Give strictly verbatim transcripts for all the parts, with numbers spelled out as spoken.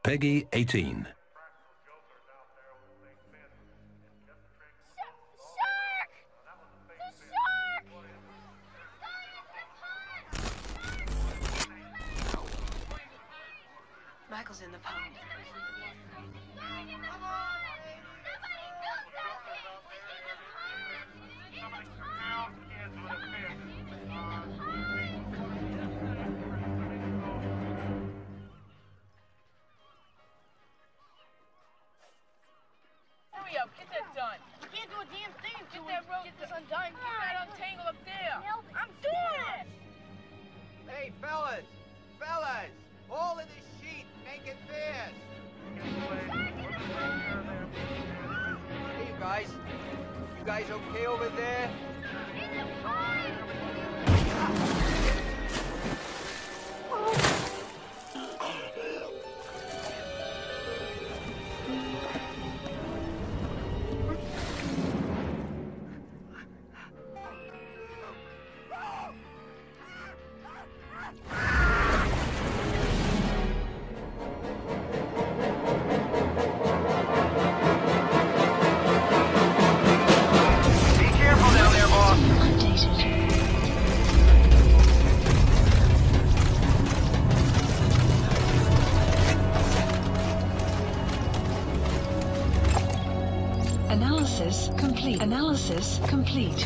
Peggy eighteen. Michael's in the pond. Hurry up, get that done. You can't do a damn thing until Get that rope, get this this undone. Get that untangled up there. I'm doing it! Hey, fellas! Fellas! All of this sheet, make it fast! Hey, you guys. You guys okay over there? Analysis complete. Analysis complete.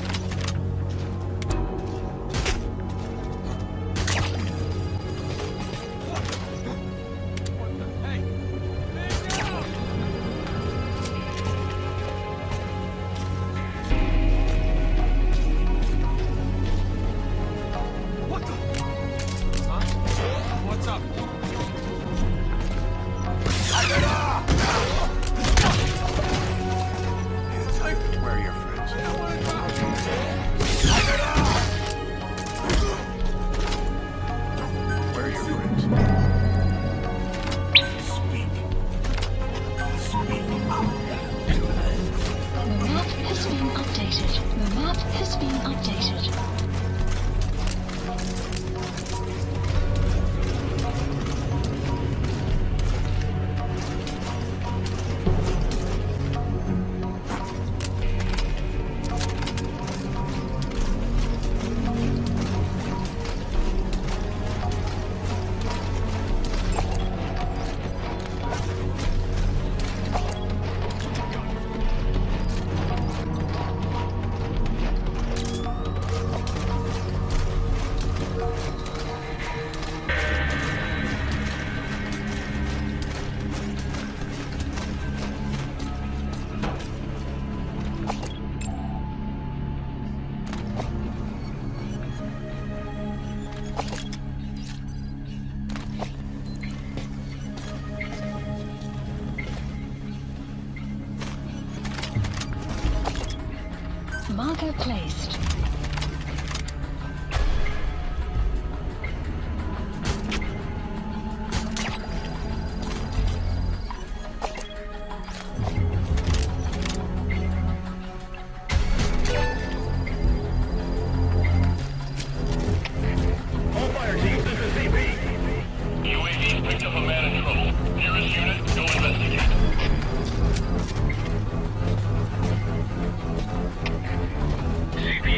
Marker placed. All fire teams, this is Z B. U A V picked up a man in trouble. Nearest unit, go investigate. C P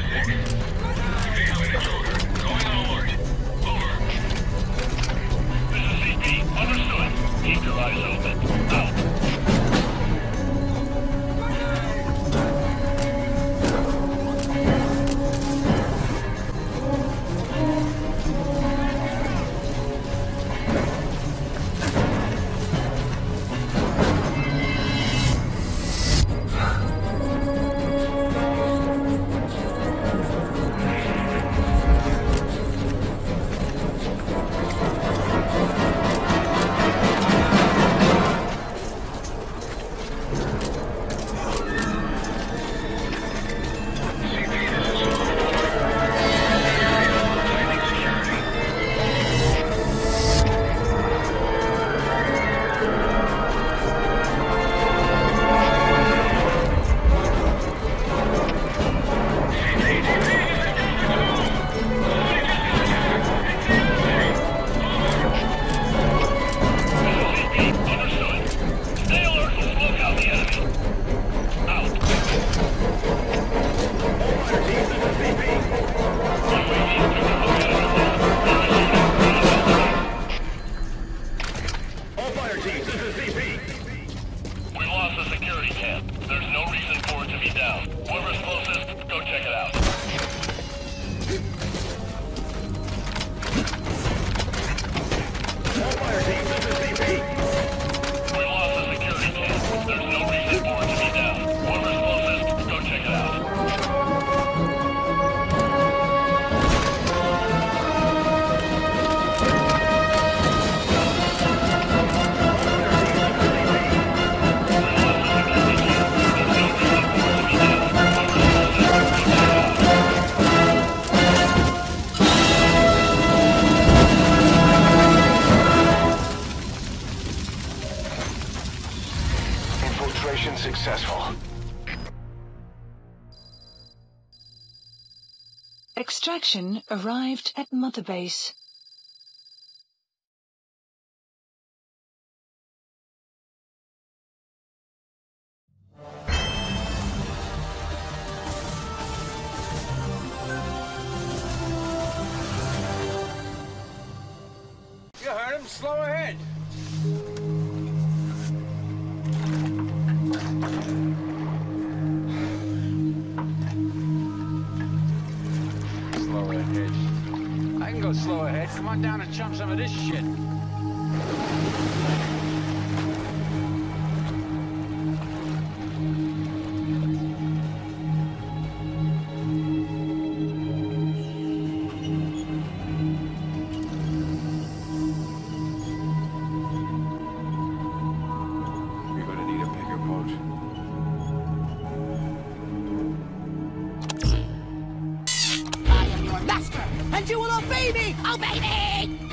Going on alert. Over. This is C P. Understood. Keep your eyes open. Out. Successful. Extraction arrived at Mother Base. You heard him. Slow ahead. Slow ahead. I can go slow ahead. Come on down and chump some of this shit. You're gonna need a bigger boat. I am your master, and you will obey me! Obey me!